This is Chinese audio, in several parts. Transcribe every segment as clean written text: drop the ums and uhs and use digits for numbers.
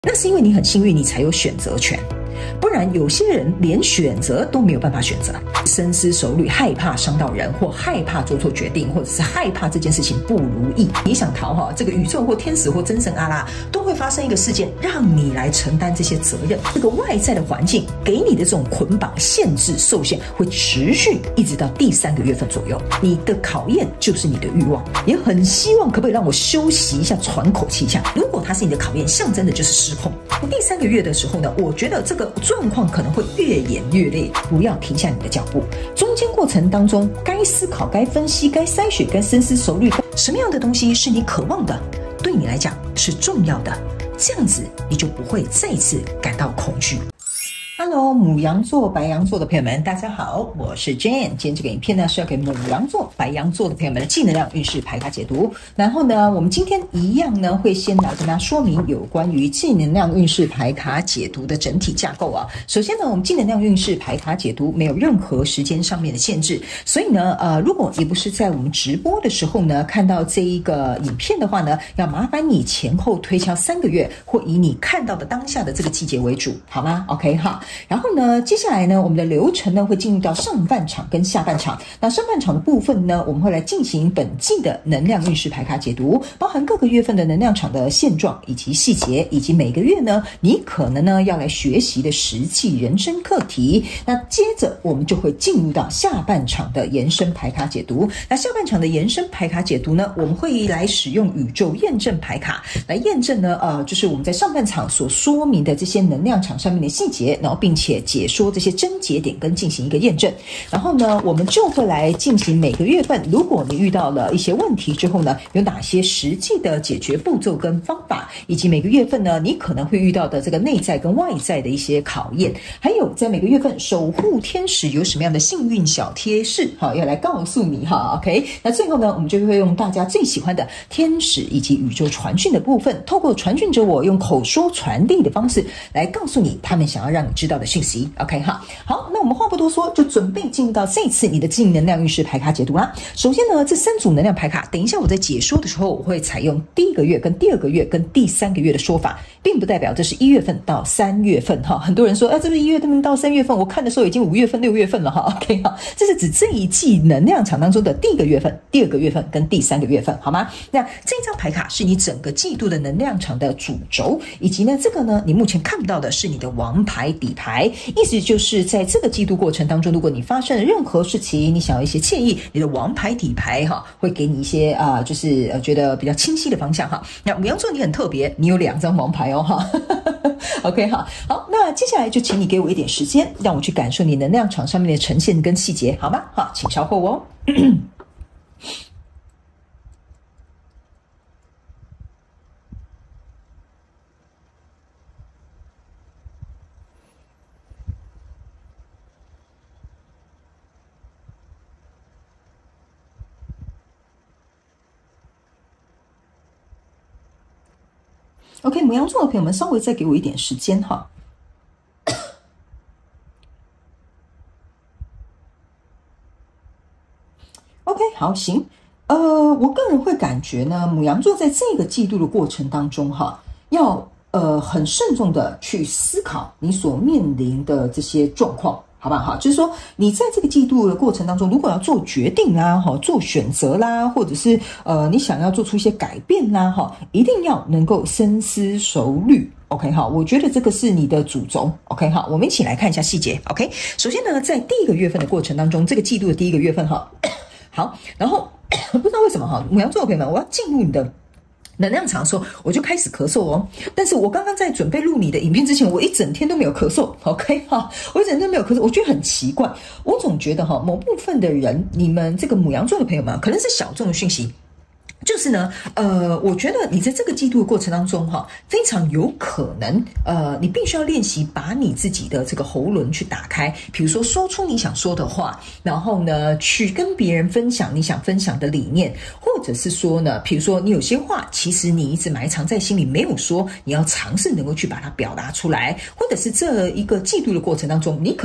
那是因为你很幸运，你才有选择权。不然有些人连选择都没有办法选择，深思熟虑，害怕伤到人，或害怕做错决定，或者是害怕这件事情不如意。你想逃这个宇宙或天使或真神阿拉都会发生一个事件，让你来承担这些责任。这个外在的环境给你的这种捆绑、限制、受限，会持续一直到第3个月份左右。你的考验就是你的欲望，也很希望可不可以让我休息一下，喘口气一下。如果它是你的考验，象征的就是失控。第3个月的时候呢，我觉得这个状况可能会越演越烈，不要停下你的脚步。中间过程当中，该思考、该分析、该筛选、该深思熟虑，什么样的东西是你渴望的，对你来讲是重要的，这样子你就不会再次感到恐惧。Hello， 牡羊座、白羊座的朋友们，大家好，我是 Jane。今天这个影片呢是要给牡羊座、白羊座的朋友们的正能量运势牌卡解读。然后呢，我们今天一样呢会先来跟大家说明有关于正能量运势牌卡解读的整体架构啊。首先呢，我们正能量运势牌卡解读没有任何时间上面的限制，所以呢，如果也不是在我们直播的时候呢看到这一个影片的话呢，要麻烦你前后推敲3个月，或以你看到的当下的这个季节为主，好吗 ？OK 哈。然后呢，接下来呢，我们的流程呢会进入到上半场跟下半场。那上半场的部分呢，我们会来进行本季的能量运势牌卡解读，包含各个月份的能量场的现状以及细节，以及每个月呢，你可能呢要来学习的实际人生课题。那接着我们就会进入到下半场的延伸牌卡解读。那下半场的延伸牌卡解读呢，我们会来使用宇宙验证牌卡来验证呢，就是我们在上半场所说明的这些能量场上面的细节，然后并且解说这些症结点跟进行一个验证。然后呢，我们就会来进行每个月份，如果你遇到了一些问题之后呢，有哪些实际的解决步骤跟方法，以及每个月份呢，你可能会遇到的这个内在跟外在的一些考验，还有在每个月份守护天使有什么样的幸运小贴士，好，要来告诉你哈 ，OK。那最后呢，我们就会用大家最喜欢的天使以及宇宙传讯的部分，透过传讯者我用口说传递的方式来告诉你他们想要让你知道的讯息 ，OK 哈。好，那我们话不多说，就准备进入到这次你的正能量运势牌卡解读啦。首先呢，这3组能量牌卡，等一下我在解说的时候，我会采用第1个月跟第2个月跟第3个月的说法，并不代表这是1月份到3月份哈。很多人说，这是1月份到3月份，我看的时候已经5月份、6月份了哈。OK 哈，这是指这一季能量场当中的第1个月份、第2个月份跟第3个月份，好吗？那这张牌卡是你整个季度的能量场的主轴，以及呢，这个呢，你目前看不到的是你的王牌底牌，意思就是在这个季度过程当中，如果你发生了任何事情，你想要一些建议，你的王牌底牌哈，会给你一些就是觉得比较清晰的方向哈。那牡羊座你很特别，你有2张王牌哦哈。OK 哈，好，那接下来就请你给我一点时间，让我去感受你能量场上面的呈现跟细节，好吗？好，请稍后哦。OK， 牡羊座的朋友们，稍微再给我一点时间哈。OK， 好，行。我个人会感觉呢，牡羊座在这个季度的过程当中哈，要很慎重的去思考你所面临的这些状况。好不好？就是说，你在这个季度的过程当中，如果要做决定啦，做选择啦，或者是你想要做出一些改变啦，一定要能够深思熟虑。OK 哈，我觉得这个是你的主轴。OK 哈，我们一起来看一下细节。OK， 首先呢，在第1个月份的过程当中，这个季度的第1个月份哈，好，然后不知道为什么哈，牡羊座的朋友们，我要进入你的能量场的时候，我就开始咳嗽哦。但是我刚刚在准备录你的影片之前，我一整天都没有咳嗽 ，OK 哈，我一整天都没有咳嗽，我觉得很奇怪。我总觉得哈，某部分的人，你们这个牡羊座的朋友们，可能是小众的讯息。就是呢，我觉得你在这个季度的过程当中哈，非常有可能，你必须要练习把你自己的这个喉轮去打开，比如说说出你想说的话，然后呢，去跟别人分享你想分享的理念，或者是说呢，比如说你有些话其实你一直埋藏在心里没有说，你要尝试能够去把它表达出来，或者是这一个季度的过程当中，你可能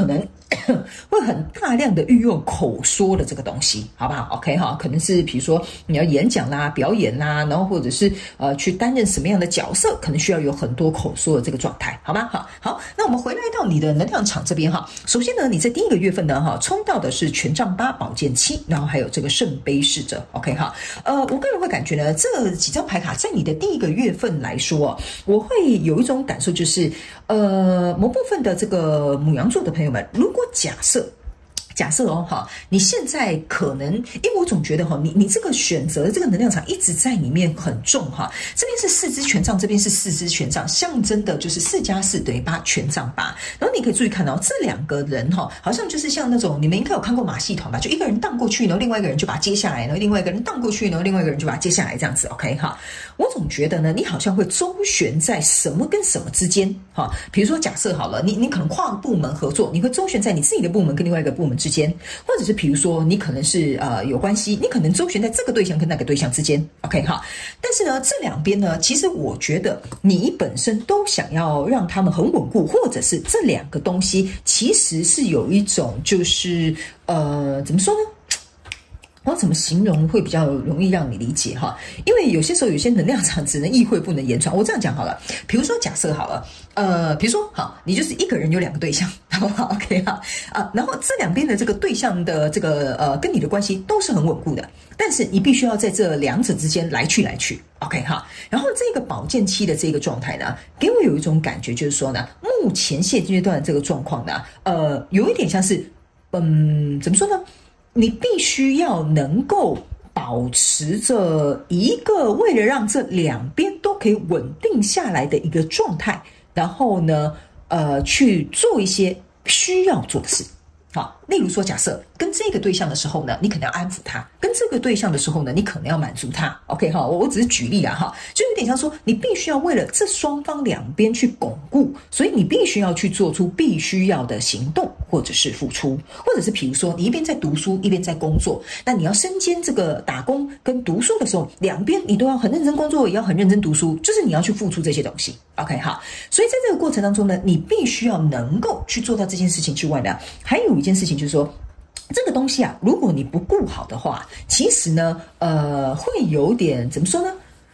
会很大量的运用口说的这个东西，好不好 ？OK 哈，可能是比如说你要演讲啦、表演啦，然后或者是去担任什么样的角色，可能需要有很多口说的这个状态，好吗？好，那我们回来到你的能量场这边哈。首先呢，你在第一个月份呢哈，冲到的是权杖8、宝剑7，然后还有这个圣杯侍者 ，OK 哈。我个人会感觉呢，这几张牌卡在你的第一个月份来说，我会有一种感受，就是某部分的这个牡羊座的朋友们，如果假设哦哈，你现在可能，因为我总觉得哈，你这个选择这个能量场一直在里面很重哈。这边是4支权杖，这边是4支权杖，象征的就是4加4等于8，权杖8。然后你可以注意看到这两个人哈，好像就是像那种你们应该有看过马戏团吧，就一个人荡过去，然后另外一个人就把它接下来，然后另外一个人荡过去，然后另外一个人就把它接下来，这样子 OK 哈。我总觉得呢，你好像会周旋在什么跟什么之间哈。比如说假设好了，你可能跨部门合作，你会周旋在你自己的部门跟另外一个部门之间，或者是比如说你可能是有关系，你可能周旋在这个对象跟那个对象之间 ，OK 哈。但是呢，这两边呢，其实我觉得你本身都想要让他们很稳固，或者是这两个东西其实是有一种就是怎么说呢？我怎么形容会比较容易让你理解哈？因为有些时候有些能量场只能意会不能言传。我这样讲好了，比如说假设好了，比如说好，你就是一个人有2个对象，好不好 ？OK 哈然后这两边的这个对象的这个跟你的关系都是很稳固的，但是你必须要在这两者之间来去，OK 哈。然后这个宝剑7的这个状态呢，给我有一种感觉，就是说呢，目前现阶段的这个状况呢，有一点像是怎么说呢？你必须要能够保持着一个为了让这两边都可以稳定下来的一个状态，然后呢，去做一些需要做的事。好，例如说，假设跟这个对象的时候呢，你可能要安抚他；跟这个对象的时候呢，你可能要满足他。OK 哈，我只是举例啦哈，就有点像说，你必须要为了这双方两边去巩固，所以你必须要去做出必须要的行动，或者是付出，或者是比如说你一边在读书一边在工作，那你要身兼这个打工跟读书的时候，两边你都要很认真工作，也要很认真读书，就是你要去付出这些东西。OK 哈，所以在这个过程当中呢，你必须要能够去做到这件事情之外呢，还有一件事情就是说，这个东西啊，如果你不顾好的话，其实呢，会有点怎么说呢？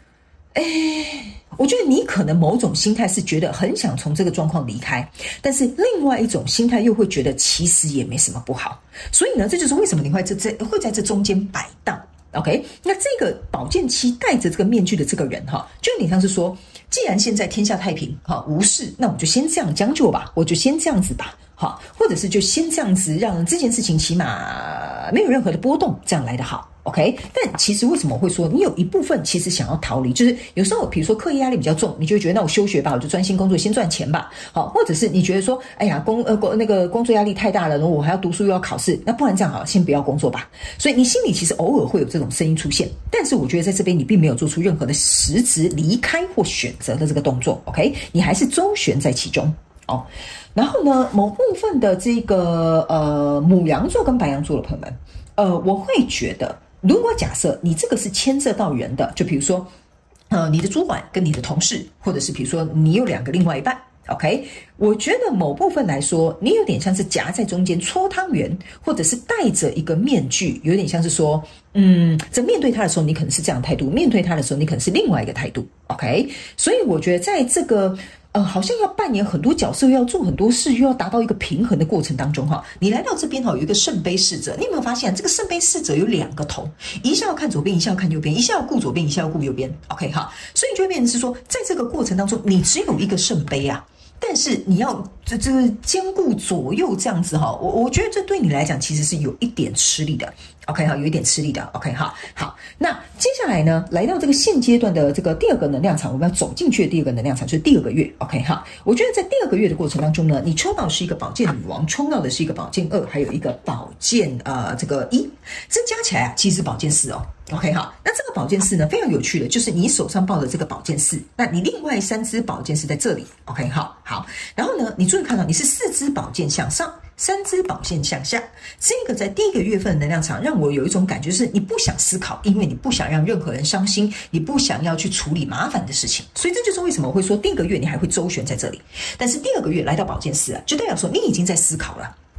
我觉得你可能某种心态是觉得很想从这个状况离开，但是另外一种心态又会觉得其实也没什么不好。所以呢，这就是为什么你会在这中间摆荡。OK， 那这个宝剑7戴着这个面具的这个人哈，就有点像是说，既然现在天下太平哈，无事，那我就先这样将就吧，我就先这样子吧。好，或者是就先这样子让这件事情起码没有任何的波动，这样来得好。OK， 但其实为什么我会说你有一部分其实想要逃离，就是有时候比如说课业压力比较重，你就会觉得那我休学吧，我就专心工作，先赚钱吧。好，或者是你觉得说，哎呀那个工作压力太大了，然后我还要读书又要考试，那不然这样好了，先不要工作吧。所以你心里其实偶尔会有这种声音出现，但是我觉得在这边你并没有做出任何的实质离开或选择的这个动作。OK， 你还是周旋在其中哦。然后呢，某部分的这个牡羊座跟白羊座的朋友们，我会觉得，如果假设你这个是牵涉到人的，就比如说，你的主管跟你的同事，或者是比如说你有2个另外一半 ，OK， 我觉得某部分来说，你有点像是夹在中间搓汤圆，或者是戴着一个面具，有点像是说，在面对他的时候，你可能是这样的态度；面对他的时候，你可能是另外一个态度 ，OK。所以我觉得在这个好像要扮演很多角色，又要做很多事，又要达到一个平衡的过程当中哈，你来到这边哈，有一个圣杯侍者，你有没有发现这个圣杯侍者有2个头，一下要看左边，一下要看右边，一下要顾左边，一下要顾右边 ，OK 哈，所以就会变成是说，在这个过程当中，你只有一个圣杯啊。但是你要这兼顾左右这样子哈，我觉得这对你来讲其实是有一点吃力的 ，OK 哈，有一点吃力的 ，OK 哈，好，那接下来呢，来到这个现阶段的这个第2个能量场，我们要走进去的第2个能量场就是第2个月 ，OK 哈，我觉得在第2个月的过程当中呢，你抽到的是一个宝剑女王，抽到的是一个宝剑2，还有一个宝剑这个1，这加起来啊，其实是宝剑4哦。OK 好，那这个宝剑4呢，非常有趣的，就是你手上抱的这个宝剑4，那你另外3支宝剑是在这里 ，OK 好，然后呢，你注意看到你是4支宝剑向上，3支宝剑向下，这个在第1个月份的能量场让我有一种感觉是，你不想思考，因为你不想让任何人伤心，你不想要去处理麻烦的事情，所以这就是为什么我会说第1个月你还会周旋在这里，但是第2个月来到宝剑4啊，就代表说你已经在思考了。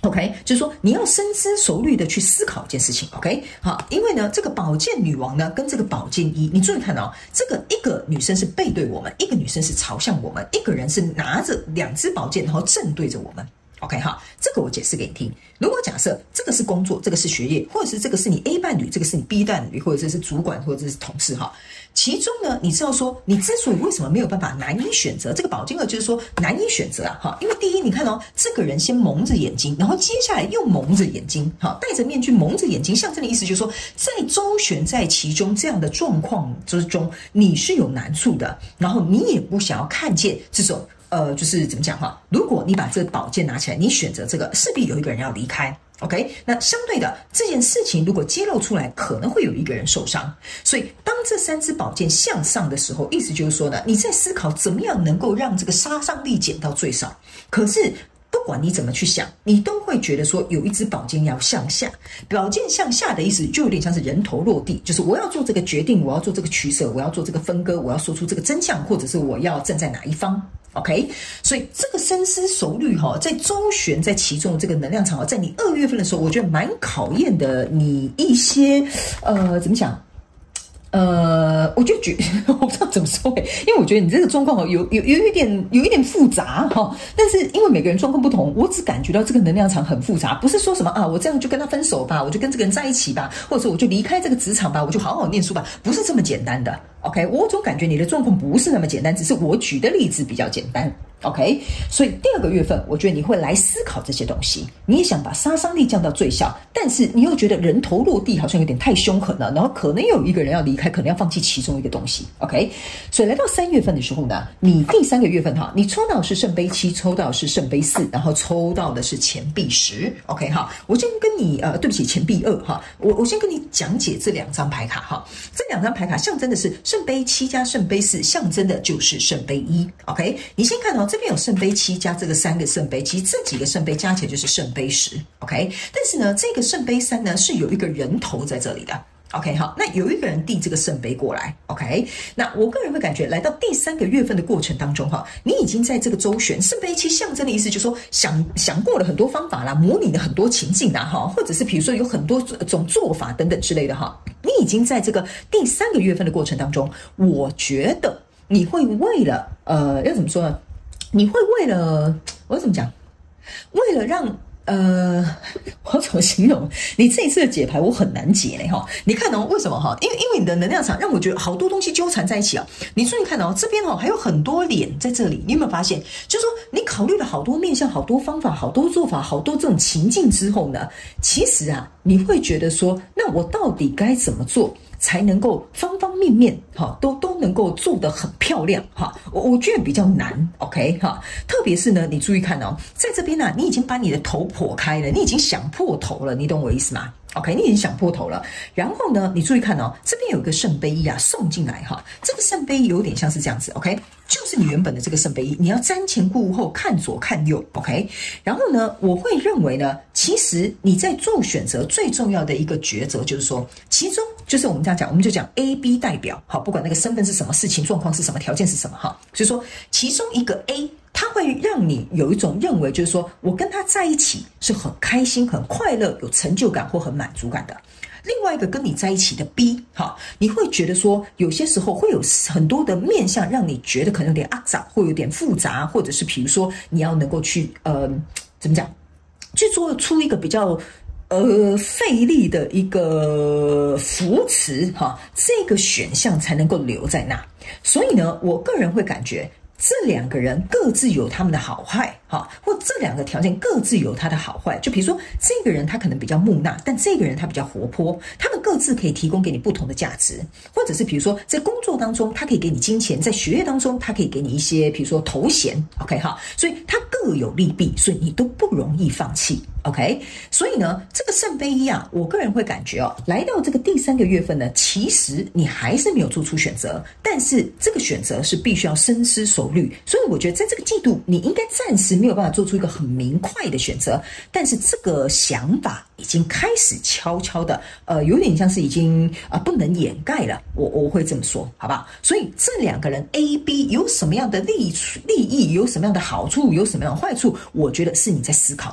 OK， 就是说你要深思熟虑的去思考一件事情 ，OK， 好，因为呢，这个宝剑女王呢跟这个宝剑一，你注意看哦，这个一个女生是背对我们，一个女生是朝向我们，一个人是拿着2支宝剑，然后正对着我们。OK 哈，这个我解释给你听。如果假设这个是工作，这个是学业，或者是这个是你 A 伴侣，这个是你 B 伴侣，或者是主管，或者是同事哈。其中呢，你知道说，你之所以为什么没有办法难以选择这个宝剑二，就是说难以选择啊哈，因为第一，你看哦，这个人先蒙着眼睛，然后接下来又蒙着眼睛，哈，戴着面具蒙着眼睛，象征的意思就是说，在周旋在其中这样的状况之中，你是有难处的，然后你也不想要看见这种。就是怎么讲哈？如果你把这个宝剑拿起来，你选择这个，势必有一个人要离开。OK， 那相对的这件事情如果揭露出来，可能会有一个人受伤。所以当这3支宝剑向上的时候，意思就是说呢，你在思考怎么样能够让这个杀伤力减到最少。可是不管你怎么去想，你都会觉得说有一支宝剑要向下。宝剑向下的意思就有点像是人头落地，就是我要做这个决定，我要做这个取舍，我要做这个分割，我要说出这个真相，或者是我要站在哪一方。OK， 所以这个深思熟虑哈，在周旋在其中的这个能量场，在你2月份的时候，我觉得蛮考验的你一些怎么讲？我就我不知道怎么说因为我觉得你这个状况有一点复杂哈，但是因为每个人状况不同，我只感觉到这个能量场很复杂，不是说什么啊，我这样就跟他分手吧，我就跟这个人在一起吧，或者说我就离开这个职场吧，我就好好念书吧，不是这么简单的。OK， 我总感觉你的状况不是那么简单，只是我举的例子比较简单。OK， 所以第2个月份，我觉得你会来思考这些东西，你也想把杀伤力降到最小，但是你又觉得人头落地好像有点太凶狠了，然后可能有一个人要离开，可能要放弃其中一个东西。OK， 所以来到3月份的时候呢，你第3个月份哈，你抽到的是圣杯7，抽到的是圣杯4，然后抽到的是钱币10。OK 哈，我先跟你对不起，钱币2哈，我先跟你讲解这2张牌卡哈，这2张牌卡象征的是圣杯7加圣杯4，象征的就是圣杯1。OK， 你先看哦。这边有圣杯7加这个3个圣杯，其实这几个圣杯加起来就是圣杯10 ，OK。但是呢，这个圣杯3呢是有一个人头在这里的 ，OK。好，那有一个人递这个圣杯过来 ，OK。那我个人会感觉，来到第3个月份的过程当中哈，你已经在这个周旋，圣杯7象征的意思就是说想过了很多方法啦，模拟了很多情境啦哈，或者是比如说有很多种做法等等之类的哈，你已经在这个第3个月份的过程当中，我觉得你会为了要怎么说呢？你会为了我怎么讲？为了让我怎么形容？你这一次的解牌我很难解嘞哈！你看哦，为什么哈？因为你的能量场让我觉得好多东西纠缠在一起啊！你注意看哦，这边哦还有很多脸在这里，你有没有发现？就是说你考虑了好多面向、好多方法、好多做法、好多这种情境之后呢，其实啊，你会觉得说，那我到底该怎么做？才能够方方面面都能够做得很漂亮哈，我觉得比较难 ，OK 哈，特别是呢，你注意看哦，在这边呢，你已经把你的头剖开了，你已经想破头了，你懂我意思吗？ OK， 你已经想破头了。然后呢，你注意看哦，这边有一个圣杯一啊送进来哈，这个圣杯有点像是这样子 ，OK， 就是你原本的这个圣杯一，你要瞻前顾后，看左看右 ，OK。然后呢，我会认为呢，其实你在做选择最重要的一个抉择就是说，其中就是我们这样讲，我们就讲 A、B 代表，好，不管那个身份是什么，事情状况是什么，条件是什么哈，所以说其中一个 A。它会让你有一种认为，就是说我跟他在一起是很开心、很快乐、有成就感或很满足感的。另外一个跟你在一起的 B， 你会觉得说有些时候会有很多的面向，让你觉得可能有点肮脏，会有点复杂，或者是比如说你要能够去怎么讲，去做出一个比较费力的一个扶持这个选项才能够留在那。所以呢，我个人会感觉。这两个人各自有他们的好坏，或这两个条件各自有他的好坏。就比如说，这个人他可能比较木讷，但这个人他比较活泼，他们各自可以提供给你不同的价值。或者是比如说，在工作当中，他可以给你金钱；在学业当中，他可以给你一些，比如说头衔。OK 哈，所以他各有利弊，所以你都不容易放弃。OK， 所以呢，这个圣杯一啊，我个人会感觉来到这个第3个月份呢，其实你还是没有做出选择，但是这个选择是必须要深思熟虑。所以我觉得在这个季度，你应该暂时没有办法做出一个很明快的选择，但是这个想法已经开始悄悄的，有点像是已经不能掩盖了。我会这么说，好不好？所以这两个人 A、B 有什么样的利益，有什么样的好处，有什么样的坏处，我觉得是你在思考的。但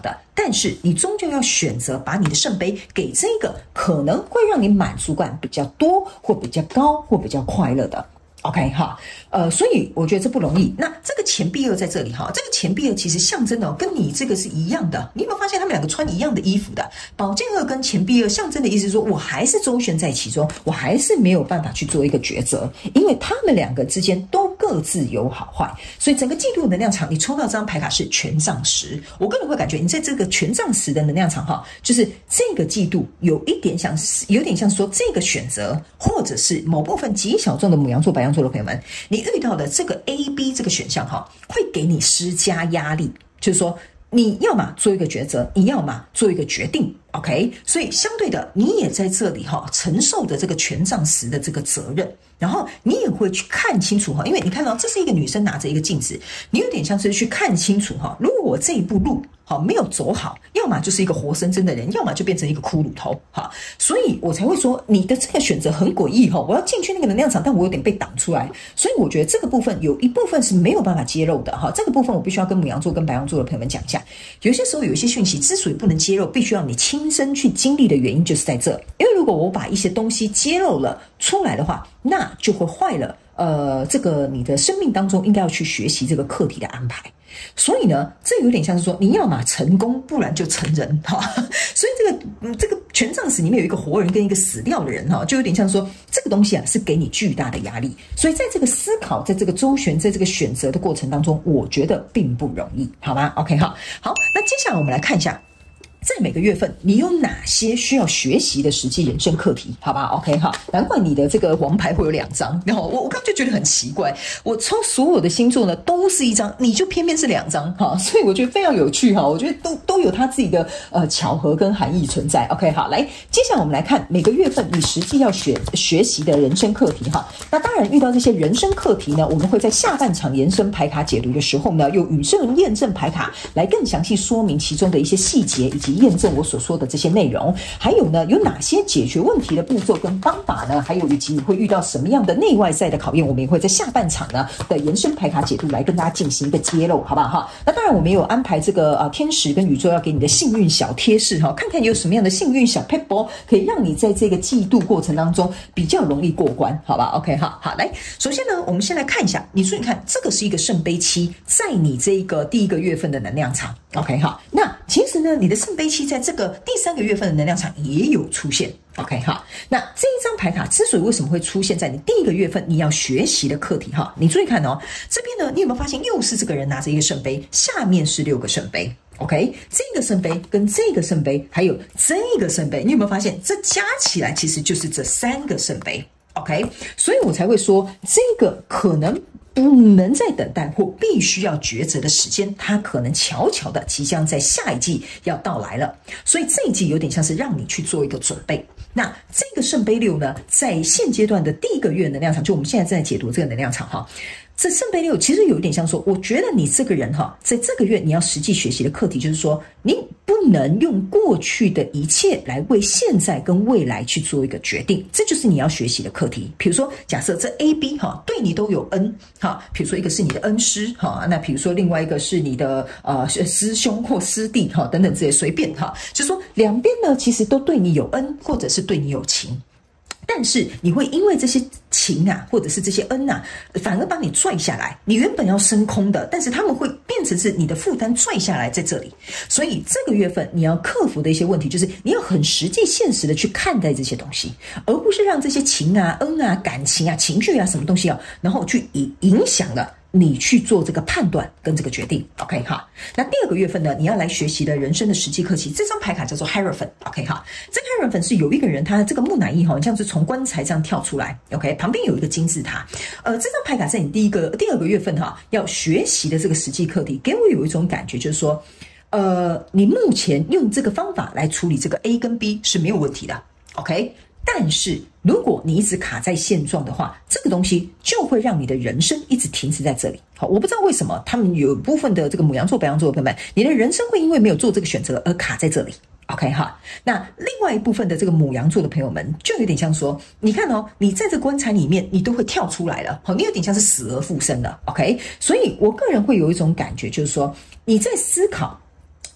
但是你终究要选择把你的圣杯给这个可能会让你满足感比较多或比较高或比较快乐的。OK 哈，所以我觉得这不容易。那这个钱币二在这里哈，这个钱币二其实象征的跟你这个是一样的。你有没有发现他们两个穿一样的衣服的？宝剑二跟钱币二象征的意思是说，我还是周旋在其中，我还是没有办法去做一个抉择，因为他们两个之间都各自有好坏。所以整个季度能量场，你抽到这张牌卡是权杖十，我个人会感觉你在这个权杖十的能量场哈，就是这个季度有点像说这个选择，或者是某部分极小众的牡羊座、白羊座的朋友们，你遇到的这个 A、B 这个选项哈，会给你施加压力，就是说你要么做一个抉择，你要么做一个决定 ，OK？ 所以相对的，你也在这里哈承受着这个权杖十的这个责任，然后你也会去看清楚哈，因为你看到这是一个女生拿着一个镜子，你有点像是去看清楚哈，如果我这一步路好没有走好，要么就是一个活生生的人，要么就变成一个骷髅头哈，所以我才会说你的这个选择很诡异哈，我要进去那个能量场，但我有点被挡出来，所以我觉得这个部分有一部分是没有办法揭露的哈，这个部分我必须要跟牡羊座跟白羊座的朋友们讲一下，有些时候有一些讯息之所以不能揭露，必须要你亲身去经历的原因就是在这，因为如果我把一些东西揭露了出来的话，那就会坏了这个你的生命当中应该要去学习这个课题的安排。所以呢，这有点像是说你要嘛成功，不然就成人哈。所以这个权杖十里面有一个活人跟一个死掉的人哈，就有点像说这个东西啊是给你巨大的压力。所以在这个思考，在这个周旋，在这个选择的过程当中，我觉得并不容易，好吗 ？OK 好，那接下来我们来看一下。在每个月份，你有哪些需要学习的实际人生课题？好吧 ，OK 哈，难怪你的这个王牌会有2张。然后我刚就觉得很奇怪，我抽所有的星座呢都是1张，你就偏偏是2张哈，所以我觉得非常有趣哈。我觉得都有它自己的巧合跟含义存在。OK 好，来，接下来我们来看每个月份你实际要学习的人生课题哈。那当然遇到这些人生课题呢，我们会在下半场延伸牌卡解读的时候呢，用宇宙验证牌卡来更详细说明其中的一些细节以及验证我所说的这些内容，还有呢，有哪些解决问题的步骤跟方法呢？还有以及你会遇到什么样的内外在的考验，我们也会在下半场呢的延伸牌卡解读来跟大家进行一个揭露，好不好哈？那当然，我们也有安排这个天使跟宇宙要给你的幸运小贴士哈，看看有什么样的幸运小 pebble 可以让你在这个季度过程当中比较容易过关，好吧 ？OK 好，来，首先呢，我们先来看一下，你注意看，这个是一个圣杯七，在你这一个第1个月份的能量场 ，OK 好，那其实呢，你的圣杯七在这个第3个月份的能量场也有出现 ，OK 好，那这一张牌卡之所以为什么会出现在你第1个月份你要学习的课题哈，你注意看哦，这边呢，你有没有发现又是这个人拿着一个圣杯，下面是6个圣杯。OK， 这个圣杯跟这个圣杯，还有这个圣杯，你有没有发现这加起来其实就是这3个圣杯 ？OK， 所以我才会说这个可能不能再等待或必须要抉择的时间，它可能悄悄的即将在下一季要到来了。所以这一季有点像是让你去做一个准备。那这个圣杯6呢，在现阶段的第1个月能量场，就我们现在正在解读这个能量场哈。这圣杯6其实有一点像说，我觉得你这个人哈，在这个月你要实际学习的课题就是说，你不能用过去的一切来为现在跟未来去做一个决定，这就是你要学习的课题。比如说，假设这 A、B 哈对你都有恩哈，比如说一个是你的恩师哈，那比如说另外一个是你的师兄或师弟哈等等这些随便哈，就是说两边呢其实都对你有恩或者是对你有情。但是你会因为这些情啊，或者是这些恩啊，反而把你拽下来。你原本要升空的，但是他们会变成是你的负担拽下来在这里。所以这个月份你要克服的一些问题，就是你要很实际现实的去看待这些东西，而不是让这些情啊、恩啊、感情啊、情绪啊什么东西啊，然后去影响了你去做这个判断跟这个决定 ，OK 哈。那第2个月份呢，你要来学习的人生的实际课题，这张牌卡叫做 Hierophant，OK 哈。这个 Hierophant 是有一个人，他这个木乃伊哈，像是从棺材这样跳出来 ，OK， 旁边有一个金字塔。这张牌卡在你第2个月份哈，要学习的这个实际课题，给我有一种感觉，就是说，你目前用这个方法来处理这个 A 跟 B 是没有问题的 ，OK。但是如果你一直卡在现状的话，这个东西就会让你的人生一直停止在这里。好，我不知道为什么他们有部分的这个牡羊座、白羊座的朋友们，你的人生会因为没有做这个选择而卡在这里。OK 哈，那另外一部分的这个牡羊座的朋友们，就有点像说，你看哦，你在这棺材里面，你都会跳出来了，好，你有点像是死而复生了。OK， 所以我个人会有一种感觉，就是说你在思考。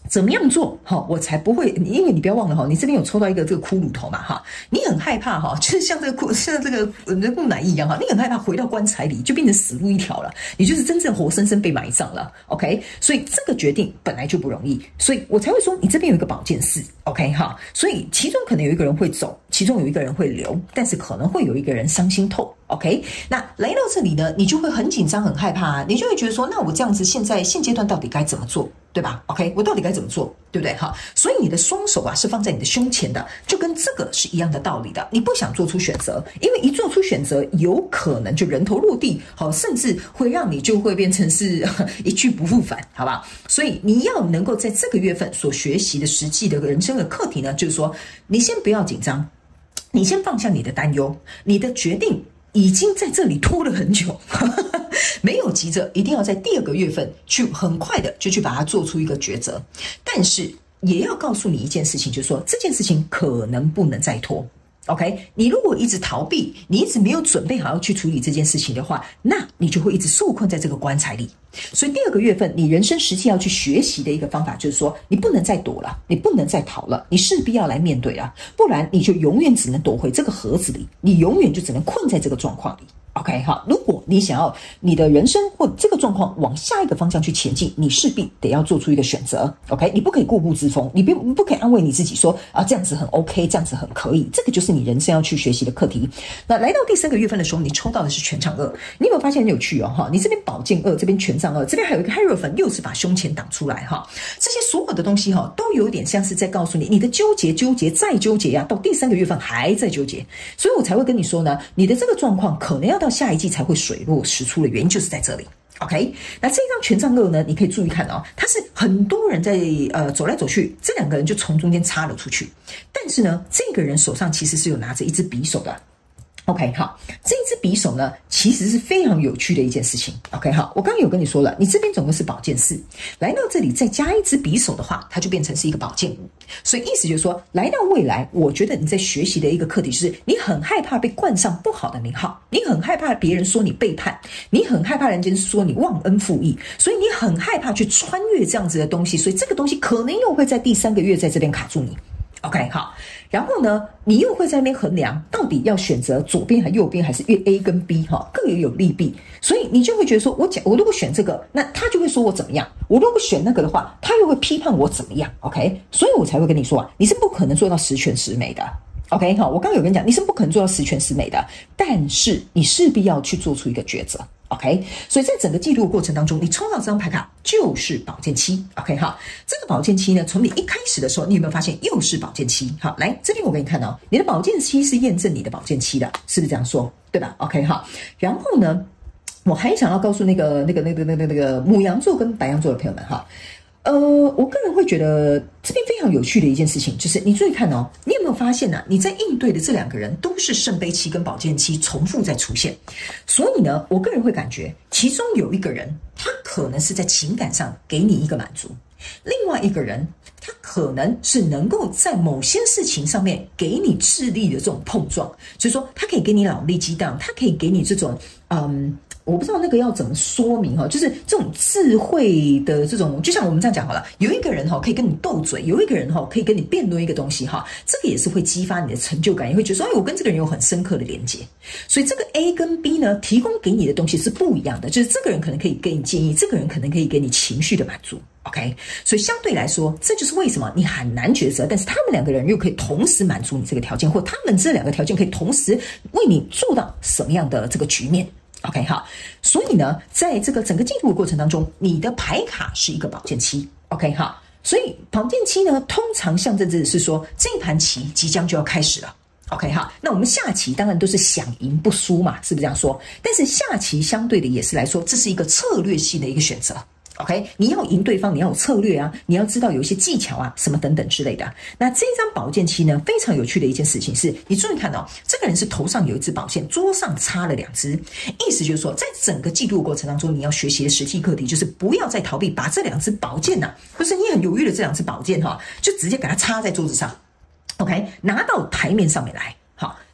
怎么样做我才不会？因为你不要忘了你这边有抽到一个这个骷髅头嘛你很害怕就是像这个木乃伊一样你很害怕回到棺材里就变成死路一条了，你就是真正活生生被埋葬了。OK， 所以这个决定本来就不容易，所以我才会说你这边有一个宝剑4。OK 所以其中可能有一个人会走，其中有一个人会留，但是可能会有一个人伤心透。OK， 那来到这里呢，你就会很紧张、很害怕你就会觉得说，那我这样子现阶段到底该怎么做，对吧 ？OK， 我到底该怎么做，对不对？所以你的双手是放在你的胸前的，就跟这个是一样的道理的。你不想做出选择，因为一做出选择，有可能就人头落地，甚至会让你就会变成是一去不复返，好吧？所以你要能够在这个月份所学习的实际的人生的课题呢，就是说，你先不要紧张，你先放下你的担忧，你的决定已经在这里拖了很久没有急着一定要在第2个月份去很快的就去把它做出一个抉择，但是也要告诉你一件事情，就是说这件事情可能不能再拖。OK， 你如果一直逃避，你一直没有准备好要去处理这件事情的话，那你就会一直受困在这个棺材里。所以第2个月份，你人生实际要去学习的一个方法，就是说你不能再躲了，你不能再逃了，你势必要来面对了，不然你就永远只能躲回这个盒子里，你永远就只能困在这个状况里。OK， 如果你想要你的人生或这个状况往下一个方向去前进，你势必得要做出一个选择。OK， 你不可以固步自封，你不可以安慰你自己说这样子很 OK， 这样子很可以，这个就是你人生要去学习的课题。那来到第3个月份的时候，你抽到的是权杖2，你有没有发现很有趣你这边宝剑2，这边权杖2，这边还有一个 Hierophant， 又是把胸前挡出来这些所有的东西都有点像是在告诉你，你的纠结再纠结到第3个月份还在纠结，所以我才会跟你说呢，你的这个状况可能要到下一季才会水落石出的原因就是在这里。OK， 那这张权杖2呢，你可以注意看它是很多人在走来走去，这2个人就从中间插了出去，但是呢，这个人手上其实是有拿着一支匕首的。OK， 好，这一支匕首呢，其实是非常有趣的一件事情。OK， 好，我刚刚有跟你说了，你这边总共是宝剑4，来到这里再加一支匕首的话，它就变成是一个宝剑5。所以意思就是说，来到未来，我觉得你在学习的一个课题就是，你很害怕被冠上不好的名号，你很害怕别人说你背叛，你很害怕人家说你忘恩负义，所以你很害怕去穿越这样子的东西，所以这个东西可能又会在第3个月在这边卡住你。OK， 好，然后呢，你又会在那边衡量，到底要选择左边还是右边，还是A 跟 B 各有利弊，所以你就会觉得说，我如果选这个，那他就会说我怎么样；我如果选那个的话，他又会批判我怎么样。OK， 所以我才会跟你说你是不可能做到十全十美的。OK， 好，我刚刚有跟你讲，你是不可能做到十全十美的，但是你势必要去做出一个抉择。OK， 所以在整个记录的过程当中，你抽到这张牌卡就是宝剑7。OK， 好，这个宝剑7呢，从你一开始的时候，你有没有发现又是宝剑7？好，来这边我给你看你的宝剑7是验证你的宝剑7的，是不是这样说？对吧 ？OK， 好，然后呢，我还想要告诉那个牡羊座跟白羊座的朋友们我个人会觉得这边非常有趣的一件事情，就是你注意看你有没有发现你在应对的这2个人都是圣杯7跟宝剑7重复在出现，所以呢，我个人会感觉其中有一个人他可能是在情感上给你一个满足，另外一个人他可能是能够在某些事情上面给你智力的这种碰撞，就是说他可以给你脑力激荡，他可以给你这种我不知道那个要怎么说明就是这种智慧的这种，就像我们这样讲好了，有一个人可以跟你斗嘴，有一个人可以跟你辩论一个东西这个也是会激发你的成就感，也会觉得说我跟这个人有很深刻的连接。所以这个 A 跟 B 呢，提供给你的东西是不一样的，就是这个人可能可以给你建议，这个人可能可以给你情绪的满足。OK， 所以相对来说，这就是为什么你很难抉择，但是他们2个人又可以同时满足你这个条件，或他们这2个条件可以同时为你做到什么样的这个局面。OK， 好，所以呢，在这个整个记录的过程当中，你的牌卡是一个宝剑7。OK， 好，所以宝剑7呢，通常象征着是说这一盘棋即将就要开始了。OK， 好，那我们下棋当然都是想赢不输嘛，是不是这样说？但是下棋相对的也是来说，这是一个策略性的一个选择。OK， 你要赢对方，你要有策略啊，你要知道有一些技巧啊，什么等等之类的。那这张宝剑7呢，非常有趣的一件事情是，你注意看这个人是头上有一支宝剑，桌上插了2支，意思就是说，在整个记录过程当中，你要学习的实际课题就是不要再逃避，把这2支宝剑不是你很犹豫的这2支宝剑就直接给它插在桌子上 ，OK， 拿到台面上面来。好，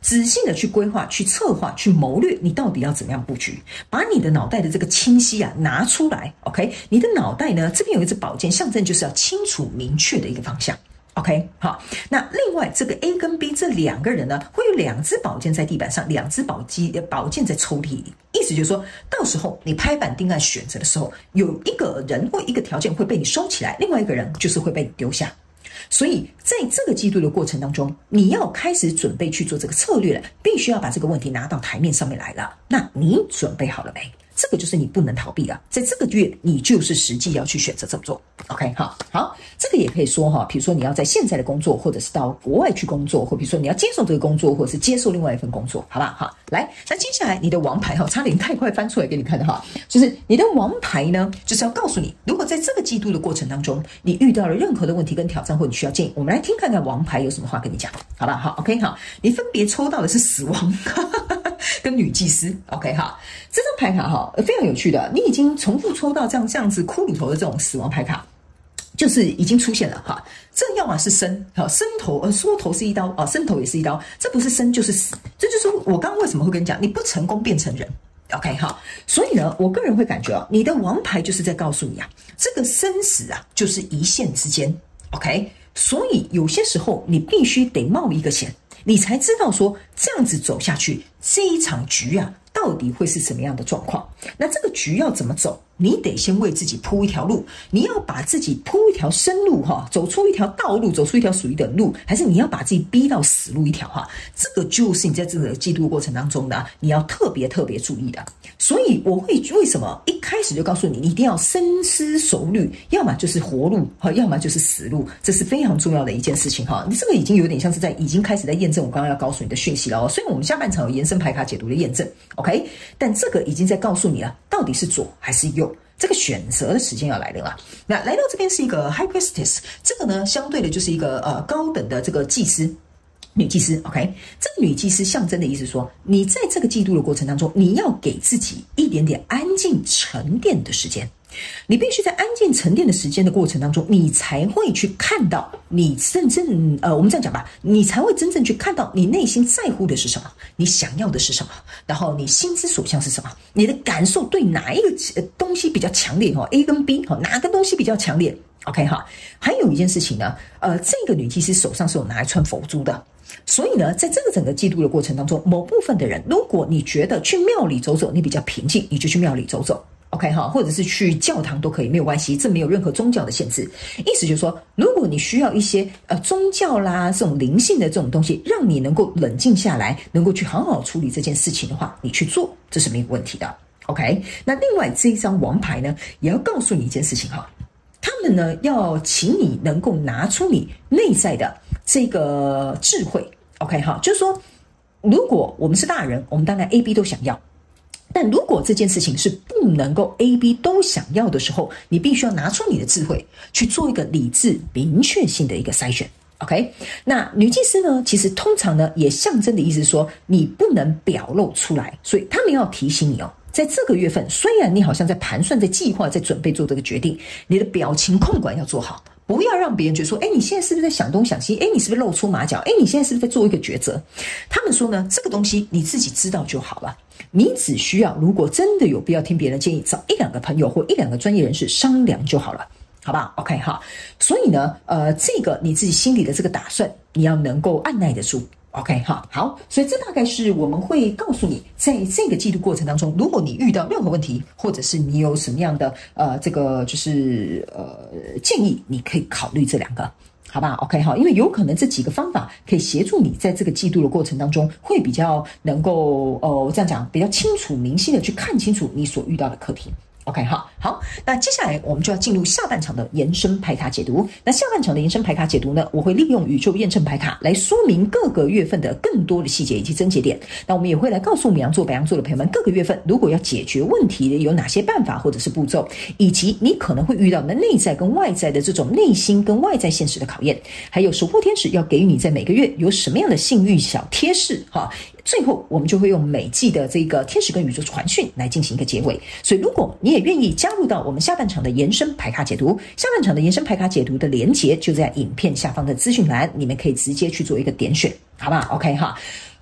仔细的去规划、去策划、去谋略，你到底要怎么样布局？把你的脑袋的这个清晰啊拿出来 ，OK？ 你的脑袋呢，这边有一支宝剑，象征就是要清楚明确的一个方向。OK， 好，那另外这个 A 跟 B 这两个人呢，会有2支宝剑在地板上，2支宝剑在抽屉里，意思就是说，到时候你拍板定案选择的时候，有一个人或一个条件会被你收起来，另外一个人就是会被你丢下。所以在这个季度的过程当中，你要开始准备去做这个策略了，必须要把这个问题拿到台面上面来了。那你准备好了没？这个就是你不能逃避的，在这个月你就是实际要去选择这么做。OK， 好，这个也可以说哈，比如说你要在现在的工作，或者是到国外去工作，或比如说你要接受这个工作，或者是接受另外一份工作，好吧？好，来，那接下来你的王牌哈，差点太快翻出来给你看的哈，就是你的王牌呢，就是要告诉你，如果在这个季度的过程当中，你遇到了任何的问题跟挑战，或你需要建议，我们来听看看王牌有什么话跟你讲，好吧？好 ，OK， 好，你分别抽到的是死亡跟女祭司 ，OK 哈，这张牌卡哈非常有趣的，你已经重复抽到这样子骷髅头的这种死亡牌卡，就是已经出现了哈。这要么是生，好生头，缩头是一刀啊，生头也是一刀，这不是生就是死，这就是我刚刚为什么会跟你讲，你不成功变成人。OK 好，所以呢，我个人会感觉你的王牌就是在告诉你啊，这个生死啊就是一线之间 ，OK， 所以有些时候你必须得冒一个险。你才知道说这样子走下去，这一场局啊，到底会是什么样的状况？那这个局要怎么走？你得先为自己铺一条路，你要把自己铺一条生路哈，走出一条道路，走出一条属于的路，还是你要把自己逼到死路一条哈？这个就是你在这个季度过程当中呢，你要特别注意的。所以我会为什么一开始就告诉你，你一定要深思熟虑，要么就是活路哈，要么就是死路，这是非常重要的一件事情哈。你这个已经有点像是已经开始在验证我刚刚要告诉你的讯息了哦。虽然我们下半场有延伸牌卡解读的验证 ，OK， 但这个已经在告诉你了，到底是左还是右。这个选择的时间要来了啦。那来到这边是一个 High Priestess， 这个呢相对的就是一个高等的这个祭司。女祭司 ，OK， 这个女祭司象征的意思说，你在这个季度的过程当中，你要给自己一点点安静沉淀的时间。你必须在安静沉淀的时间的过程当中，你才会去看到你真正我们这样讲吧，你才会真正去看到你内心在乎的是什么，你想要的是什么，然后你心之所向是什么，你的感受对哪一个东西比较强烈哈 ？A 跟 B 哈，哪个东西比较强烈 ？OK 哈，还有一件事情呢，这个女祭司手上是有拿一串佛珠的。所以呢，在这个整个季度的过程当中，某部分的人，如果你觉得去庙里走走，你比较平静，你就去庙里走走。OK 哈，或者是去教堂都可以，没有关系，这没有任何宗教的限制。意思就是说，如果你需要一些宗教啦这种灵性的这种东西，让你能够冷静下来，能够去好好处理这件事情的话，你去做，这是没有问题的。OK， 那另外这一张王牌呢，也要告诉你一件事情哈，他们呢要请你能够拿出你内在的这个智慧。OK 哈，就是说，如果我们是大人，我们当然 A、B 都想要。但如果这件事情是不能够 A、B 都想要的时候，你必须要拿出你的智慧去做一个理智明确性的一个筛选。OK， 那女祭司呢，其实通常呢也象征的意思是说，你不能表露出来，所以他们要提醒你哦，在这个月份，虽然你好像在盘算、在计划、在准备做这个决定，你的表情控管要做好。不要让别人觉得说，你现在是不是在想东想西？你是不是露出马脚？你现在是不是在做一个抉择？他们说呢，这个东西你自己知道就好了。你只需要，如果真的有必要听别人的建议，找1-2个朋友或1-2个专业人士商量就好了，好吧 ？OK 哈。所以呢，这个你自己心里的这个打算，你要能够按耐得住。OK 哈，好，所以这大概是我们会告诉你，在这个季度过程当中，如果你遇到任何问题，或者是你有什么样的这个就是建议，你可以考虑这2个，好吧 ？OK 哈，因为有可能这几个方法可以协助你在这个季度的过程当中，会比较能够这样讲，比较清楚明晰的去看清楚你所遇到的课题。OK 好，那接下来我们就要进入下半场的延伸牌卡解读。那下半场的延伸牌卡解读呢，我会利用宇宙验证牌卡来说明各个月份的更多的细节以及症结点。那我们也会来告诉牡羊座、白羊座的朋友们，各个月份如果要解决问题的有哪些办法或者是步骤，以及你可能会遇到的内在跟外在的这种内心跟外在现实的考验，还有守护天使要给予你在每个月有什么样的幸运小贴士哈。最后我们就会用每季的这个天使跟宇宙传讯来进行一个结尾。所以如果你也愿意加入到我们下半场的延伸牌卡解读，下半场的延伸牌卡解读的连结就在影片下方的资讯栏，你们可以直接去做一个点选，好不好 ？OK 哈。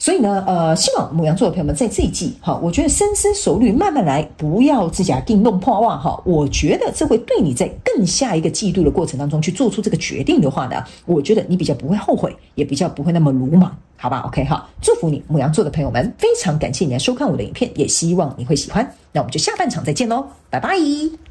所以呢，希望牡羊座的朋友们在这一季，我觉得深思熟虑，慢慢来，不要自己定弄破袜，我觉得这会对你在更下一个季度的过程当中去做出这个决定的话呢，我觉得你比较不会后悔，也比较不会那么鲁莽，好吧 ？OK 哈，祝福你牡羊座的朋友们，非常感谢你来收看我的影片，也希望你会喜欢。那我们就下半场再见喽，拜拜。